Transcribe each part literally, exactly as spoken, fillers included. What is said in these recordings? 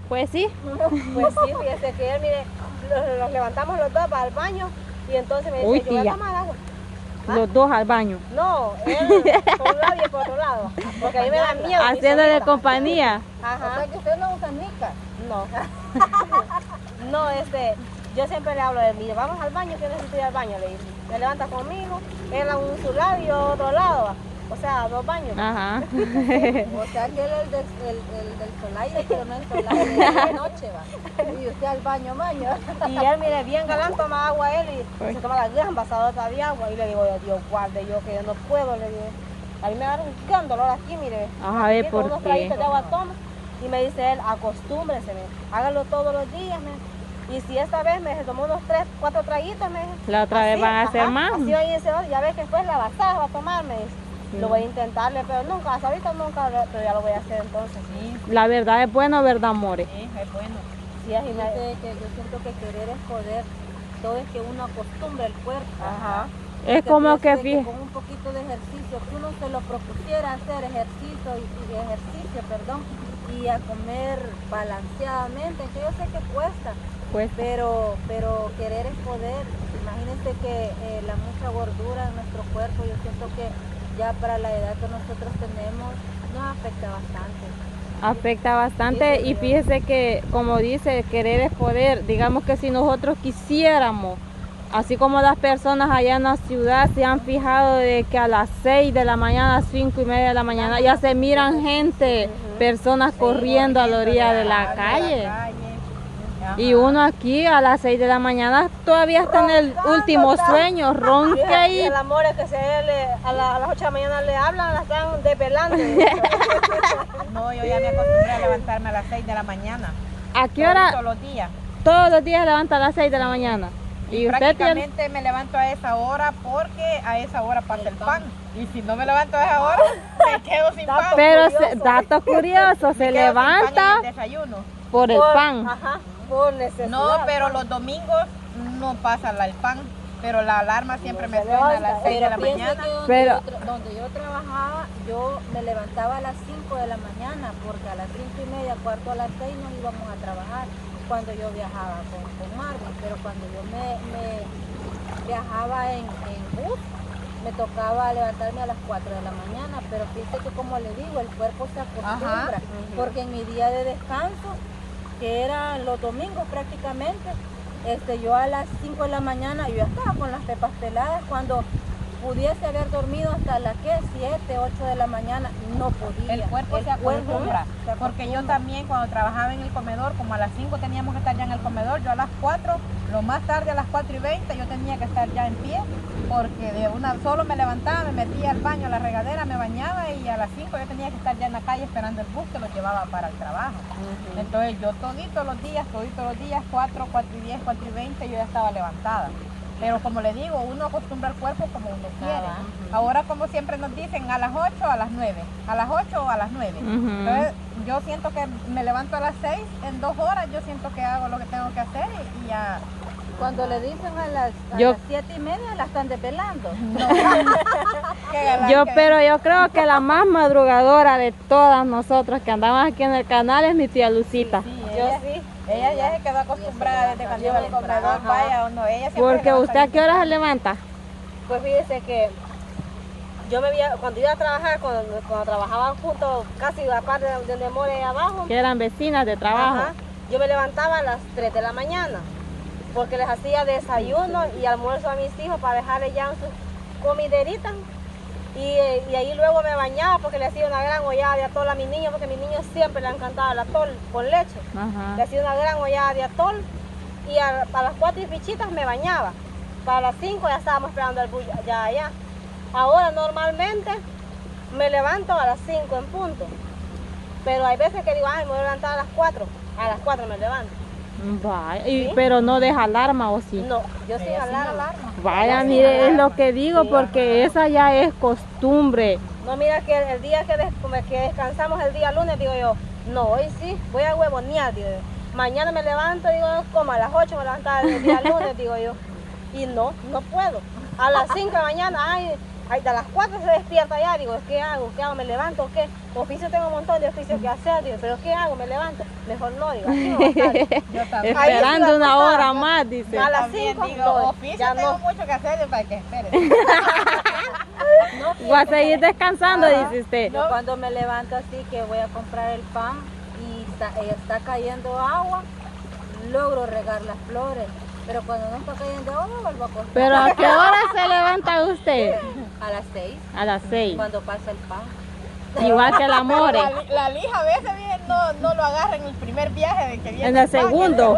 Pues sí. Pues sí, fíjese que él, mire, los, los levantamos los dos para el baño y entonces me dice, Uy, yo voy tía. a tomar agua. ¿Ah? Los dos al baño. No, él por un lado y él por otro lado. Porque a mí me da miedo. mi Haciéndole solita. compañía. Ajá. O sea que usted no usa nica. No. No, este, yo siempre le hablo de mí, vamos al baño, que necesito ir al baño, le dice. Me levanta conmigo, él a un su lado y yo a otro lado, va. O sea, dos baños. Ajá. O sea que él es el, del- el, el del solaire, pero no el solaire de la noche, va. Y usted al baño, baño. Y él, mire, bien galán, toma agua él y se toma la gran vasadota de agua. Y le digo, Dios guarde, yo que yo no puedo, le digo. A mí me agarra un gran dolor aquí, mire. A ver, Aquí con ¿por unos qué? traguitos de agua toma. Y me dice él, acostúmbrese, me. Hágalo todos los días, me. Y si esta vez me tomó unos tres, cuatro traguitos, me. La otra vez así, van a hacer ajá, más. Así va a ese ya ves que después la vasada va a tomar, me dice. Sí. Lo voy a intentarle, pero nunca, hasta ahorita nunca, pero ya lo voy a hacer entonces. Sí, La verdad es bueno, ¿verdad, amores? sí, es bueno. Sí, así me... Dice que yo siento que querer es poder. Todo es que uno acostumbre el cuerpo. Ajá. Es Porque como que, fíjese fíjese, con un poquito de ejercicio, que uno se lo propusiera hacer ejercicio y, y ejercicio, perdón, y a comer balanceadamente, que yo sé que cuesta, pues, pero, pero querer es poder. Imagínense que eh, la mucha gordura en nuestro cuerpo, yo siento que ya para la edad que nosotros tenemos nos afecta bastante. afecta bastante. Y fíjese que, como dice, querer es poder. Digamos que si nosotros quisiéramos, así como las personas allá en la ciudad se han fijado de que a las seis de la mañana, cinco y media de la mañana, ya se miran gente, personas corriendo a la orilla de la calle. Y uno aquí a las seis de la mañana todavía está en el último sueño, ronque Y ahí. el amor es que se le, a, la- a las ocho de la mañana le hablan, la están desvelando. No, yo ya me acostumbré a levantarme a las seis de la mañana. ¿A qué hora? Todos los días. Todos los días levanta a las seis de la mañana. Y, Y usted tiene... prácticamente me levanto a esa hora porque a esa hora pasa el pan. Y si no me levanto a esa hora, me quedo sin pan. Pero curioso. se- dato curioso, se Me quedo sin pan levanta en el desayuno. por el Por- pan. Ajá, por necesidad. No, pero los domingos no pasa la- el pan. Pero la alarma siempre me se suena a levanta. las seis de Pero la piense mañana. que donde, Pero- yo tra- donde yo trabajaba, yo me levantaba a las cinco de la mañana, porque a las cinco y media, cuarto a las seis nos íbamos a trabajar cuando yo viajaba con, con Marvin. Pero cuando yo me, me viajaba en, en bus, me tocaba levantarme a las cuatro de la mañana. Pero fíjate que, como le digo, el cuerpo se acostumbra, porque en mi día de descanso, que eran los domingos prácticamente, este, yo a las cinco de la mañana yo ya estaba con las pepas peladas. Cuando pudiese haber dormido hasta las que siete, ocho de la mañana, no podía. El cuerpo El se cuerpo acostumbra. se Porque yo acostumbra. también cuando trabajaba en el comedor, como a las cinco teníamos que estar ya en el comedor, yo a las cuatro, lo más tarde a las cuatro y veinte, yo tenía que estar ya en pie. Porque de una solo me levantaba, me metía al baño, a la regadera, me bañaba y a las cinco yo tenía que estar ya en la calle esperando el bus que lo llevaba para el trabajo. Entonces yo toditos los días, toditos los días, cuatro, cuatro y diez, cuatro y veinte, yo ya estaba levantada. Pero como le digo, uno acostumbra al cuerpo como uno quiere. Ahora, como siempre nos dicen, a las ocho o a las nueve, a las ocho o a las nueve. Ujú. Entonces yo siento que me levanto a las seis, en dos horas yo siento que hago lo que tengo que hacer y, y ya. Cuando le dicen a las, a Yo- las siete y media, la están depelando. Qué galán Yo, que- pero yo creo que la más madrugadora de todas nosotras que andamos aquí en el canal es mi tía Lucita. Sí, Yo ella, sí. ella ya se quedó acostumbrada desde cuando iba al comedor, Ajá. vaya o no, ella siempre Porque se levanta usted a bien qué hora se levanta. Pues fíjese que yo me veía, cuando iba a trabajar, cuando, cuando trabajaban juntos, casi aparte de donde more abajo, Que eran vecinas de trabajo. ajá, yo me levantaba a las tres de la mañana, porque les hacía desayuno y almuerzo a mis hijos para dejarles ya sus comideritas. Y, eh, y ahí luego me bañaba porque le hacía una gran hollada de atol a mis niños, porque a mis niños siempre le han encantado el atol con leche. Le Ajá. hacía una gran hollada de atol y a, a las cuatro y fichitas me bañaba. Para las cinco ya estábamos esperando el bus ya- ya allá. Ahora normalmente me levanto a las cinco en punto. Pero hay veces que digo, ay, me voy a levantar a las cuatro. A las cuatro me levanto. Vaya, y- ¿Sí? pero no deja alarma, ¿o sí? No, yo sin Ella sin alarma. alarma. Vaya, mire, es lo que digo, Sí, porque esa ya es costumbre. No, mira que el día que, des- como que descansamos el día lunes, digo yo, no, hoy sí, voy a huevonear, digo yo. Mañana me levanto, digo, como a las ocho me levantaba el día lunes, digo yo. Y no, no puedo. A las cinco de la mañana, ay, ay, a las cuatro se despierta ya, digo, ¿qué hago? ¿Qué hago? ¿Me levanto o qué? Oficio tengo un montón de oficios que hacer, digo, pero ¿qué hago? ¿Me levanto? mejor no, digo, aquí no va a estar. Yo también. Ahí Esperando sí la una pasaba. hora más, dice. A las También cinco, digo, no, oficio ya tengo no. mucho que hacer para que espere. Voy a seguir descansando, Ajá. dice usted. Yo cuando me levanto así que voy a comprar el pan y está, eh, está cayendo agua, logro regar las flores. Pero cuando no está cayendo agua, me vuelvo a acostar. Pero ¿a qué hora se levanta usted? A las seis, A las seis. cuando pasa el pan. Igual que la More. La, li- la lija a veces viene, no, no lo agarra en el primer viaje de que viene. En el pan. segundo.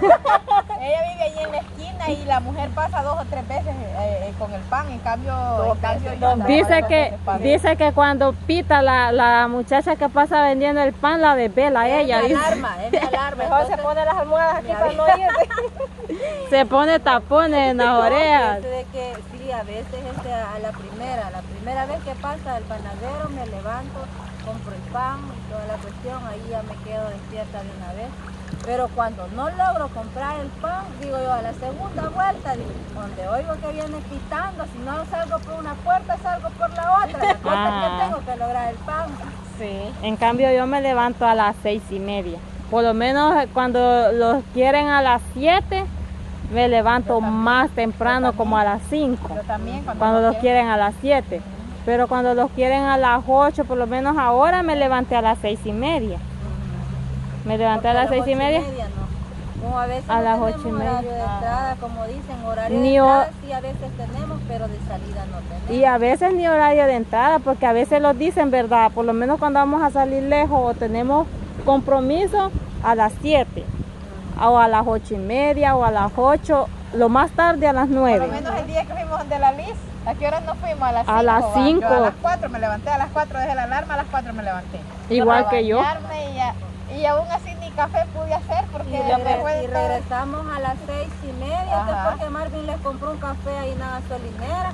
Ella vive allí en la esquina y la mujer pasa dos o tres veces eh, eh, con el pan, en cambio, en cambio yo no, Dice dos que, veces paso. dice que cuando pita la, la muchacha que pasa vendiendo el pan, la desvela ella. Es mi Dice. alarma, es mi alarma. Mejor se entonces, pone las almohadas aquí me para no irse. Se pone tapones en las no, orejas. fíjese de que sí, a veces este, a la primera, la primera vez que pasa el panadero me levanto, compro el pan y toda la cuestión, ahí ya me quedo despierta de una vez. Pero cuando no logro comprar el pan, digo yo, a la segunda vuelta, digo, donde oigo que viene pitando, si no salgo por una puerta, salgo por la otra. La cosa es Ah. que tengo que lograr el pan. Sí. En cambio yo me levanto a las seis y media. Por lo menos eh, cuando los quieren a las siete, me levanto más temprano, como a las cinco. Yo también, cuando, Cuando no los quieren a las siete. Pero cuando los quieren a las ocho, por lo menos ahora me levanté a las seis y media. Me levanté a Porque las seis y ocho media. no. Como a veces A no las tenemos ocho y media. horario de entrada, como dicen, horario Ni de o- entrada sí a veces tenemos, pero de salida no tenemos. Y a veces ni horario de entrada, porque a veces los dicen, ¿verdad? Por lo menos cuando vamos a salir lejos o tenemos compromiso a las siete, o a las ocho y media, o a las ocho, lo más tarde a las Por lo nueve. menos el día que fuimos de la Liz, ¿a qué hora nos fuimos? A las A cinco. las va. cinco. Yo a las cuatro me levanté, a las cuatro dejé la alarma, a las cuatro me levanté. Igual A que yo. bañarme Y, ya- y aún así ni café pude hacer porque Y, ya me regres- fue y de todo. regresamos a las seis y media, entonces Ajá. porque Marvin les compró un café ahí en la gasolinera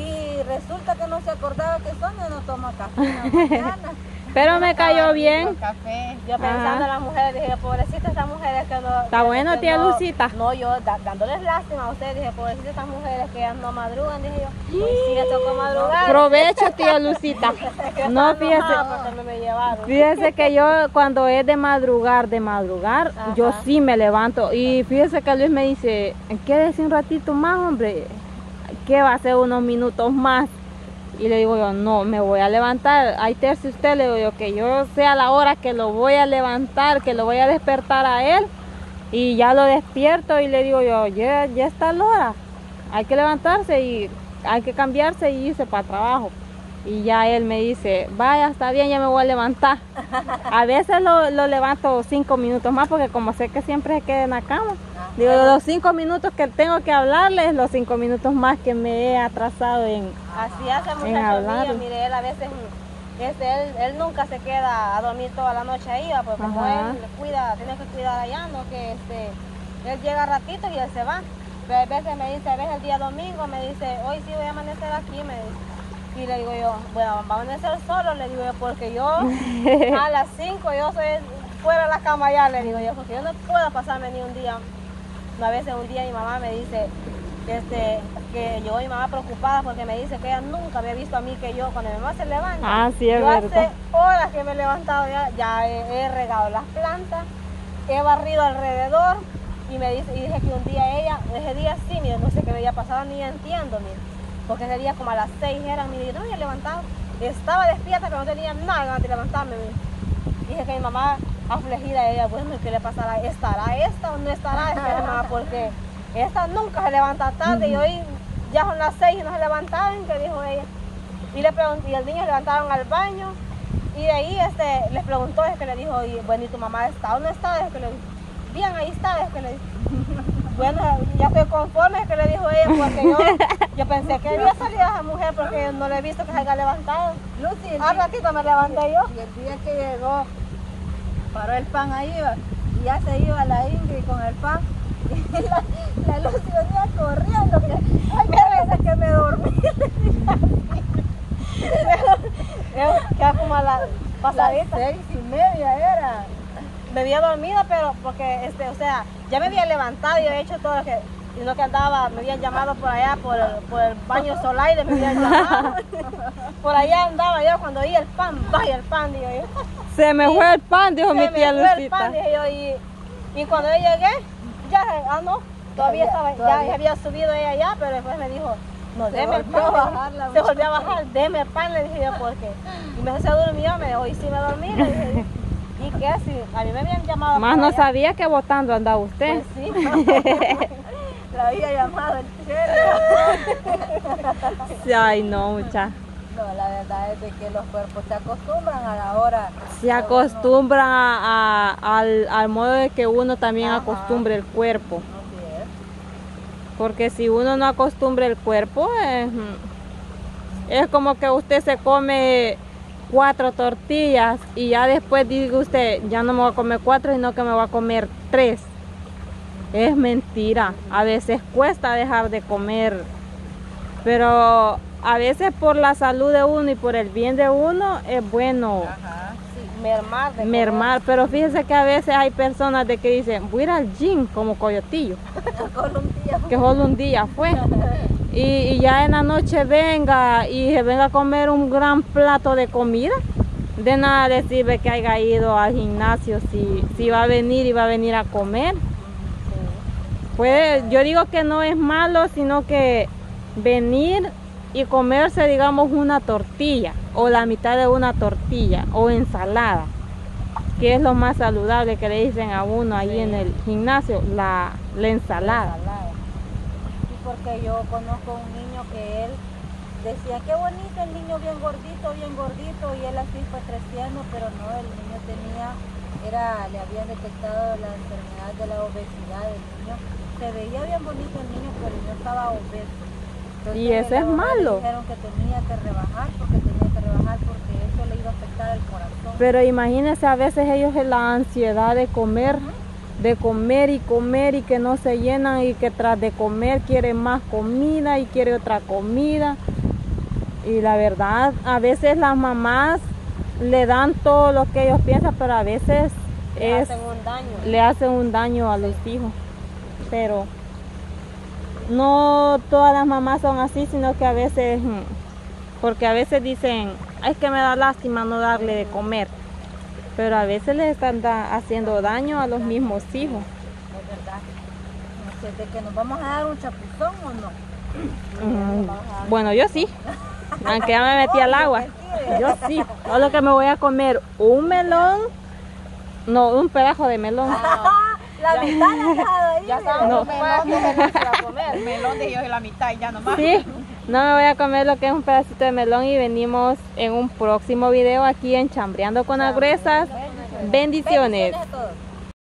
y resulta que no se acordaba que Sonia no toma café en la mañana. Pero me cayó Estaba bien. rico el café. Yo pensando Ajá. en las mujeres, dije, pobrecita estas mujeres que no... Está que- bueno, que tía no- Lucita. No, yo da- dándoles lástima a ustedes, dije, pobrecita estas mujeres que ellas no madrugan, dije yo. Hoy sí les tocó madrugar. Provecho, tía Lucita. No, Estaba fíjese. enojada porque no me llevaron. Fíjese que yo cuando es de madrugar, de madrugar, Ajá. yo sí me levanto. Y fíjese que Luis me dice, quédese un ratito más, hombre. ¿Qué va a ser unos minutos más? Y le digo yo, no, me voy a levantar. Ahí tercio usted, le digo yo, que yo sea la hora que lo voy a levantar, que lo voy a despertar a él. Y ya lo despierto y le digo yo, ya, ya está la hora. Hay que levantarse y hay que cambiarse y irse para trabajo. Y ya él me dice, vaya, está bien, ya me voy a levantar. A veces lo, lo levanto cinco minutos más porque como sé que siempre se queda en la cama. Digo, los cinco minutos que tengo que hablarles, los cinco minutos más que me he atrasado en... Así hace En muchacho hablar. mío, mire, él a veces, este, él, él nunca se queda a dormir toda la noche ahí, va, porque como Ajá. él cuida, tiene que cuidar allá, no que este, él llega ratito y él se va. Pero a veces me dice, a veces el día domingo me dice, hoy sí voy a amanecer aquí, me dice. Y le digo yo, bueno, va a amanecer solo, le digo yo, porque yo a las cinco yo soy fuera de la cama ya, le digo yo, porque yo no puedo pasarme ni un día. A veces un día mi mamá me dice, este, que yo mi mamá preocupada porque me dice que ella nunca había visto a mí que yo cuando mi mamá se levanta. Ah, sí, es yo verdad. hace horas que me he levantado ya, ya he, he regado las plantas, he barrido alrededor y me dice, y dije que un día ella, ese día sí, mire, no sé qué me había pasado ni entiendo, mire, porque ese día como a las seis eran, mire, yo no me había levantado, estaba despierta pero no tenía nada ganas de levantarme, mire. Dije que mi mamá afligida, ella, bueno, ¿y qué le pasará? ¿Estará esta o no estará esta mamá? Porque esta nunca se levanta tarde y hoy ya son las seis y no se levantaron, que dijo ella. Y, le preguntó, y el niño se levantaron al baño y de ahí este, les preguntó, es que le dijo, y, bueno, ¿y tu mamá está o no está? Es que le dijo, bien, ahí está, es que le dijo. Bueno, ya estoy conforme, es que le dijo ella, porque yo, yo pensé que había salido esa mujer porque no le he visto que se haya levantado. Lucy, el Al día- ratito me levanté yo. y el día que llegó, paró el pan ahí va, y ya se iba la Ingrid con el pan. Y la, la Lucy venía corriendo, que, ay, qué veces que me dormí. Queda como a la Las pasadita. seis y media era. Me había dormido, pero porque, este, o sea, ya me había levantado y había hecho todo lo que... sino que andaba, me habían llamado por allá, por el, por el baño Solaire, me habían llamado. Por allá andaba yo cuando oí el pan, vaya el pan, digo yo. Se me Y fue el pan, dijo se mi me tía fue el Lucita. pan, dije yo, y, y cuando yo llegué, ya, ah no, todavía estaba, todavía. ya había subido ella allá, pero después me dijo, no, Se deme el volvió pan, a bajar la se volvió a bajar, deme el pan, le dije yo, porque, y me se durmió, me dijo, y si me dormí, le dije yo. ¿Y qué? Si a mí me habían llamado Más por no allá. sabía que votando andaba usted. Pues sí. La había llamado el chelo. Ay, no, mucha. No, la verdad es de que los cuerpos se acostumbran a la hora. Se que acostumbran a- a- al, al modo de que uno también Ajá. acostumbre el cuerpo. uno- Así es. Porque si uno no acostumbra el cuerpo, es, es como que usted se come cuatro tortillas y ya después dice usted, ya no me voy a comer cuatro, sino que me voy a comer tres. Es mentira. A veces cuesta dejar de comer, pero a veces por la salud de uno y por el bien de uno es bueno Ajá. Sí, mermar de mermar. Pero fíjese que a veces hay personas de que dicen, voy a ir al gym como Coyotillo, Colombia. que solo un día fue. Y, y ya en la noche venga y se venga a comer un gran plato de comida. De nada le sirve que haya ido al gimnasio si, si va a venir y va a venir a comer. Puede, yo digo que no es malo, sino que venir y comerse, digamos, una tortilla o la mitad de una tortilla o ensalada, que es lo más saludable que le dicen a uno ahí en el gimnasio, la, la ensalada. Sí, porque yo conozco un niño que él decía, qué bonito el niño, bien gordito, bien gordito, y él así fue creciendo, pero no, el niño tenía, era, le habían detectado la enfermedad de la obesidad del niño. Se veía bien bonito el niño, pero el niño estaba obeso. Entonces, Y eso la es mamá le malo. dijeron que tenía que rebajar, porque tenía que rebajar porque eso le iba a afectar el corazón. Pero imagínense a veces ellos en la ansiedad de comer, de comer y comer y que no se llenan y que tras de comer quiere más comida y quiere otra comida. Y la verdad, a veces las mamás le dan todo lo que ellos piensan, pero a veces Le es, hacen un daño. le hacen un daño a los hijos. Pero no todas las mamás son así, sino que a veces, mm, porque a veces dicen, es que me da lástima no darle de comer, pero a veces les están da- haciendo daño a los mismos hijos. Es verdad. Así es de que nos vamos a dar un chapuzón o no. Mm, Bueno, yo sí, aunque ya me metí al agua, yo sí. Solo que me voy a comer un melón, no, un pedazo de melón. La mitad la has dejado ahí. Ya mira. saben, No. no. melón se va a comer. El melón de ellos es la mitad y ya nomás. Sí, no me voy a comer lo que es un pedacito de melón y venimos en un próximo video aquí en Chambreando con las Gruesas. Bendiciones. Bendiciones a todos.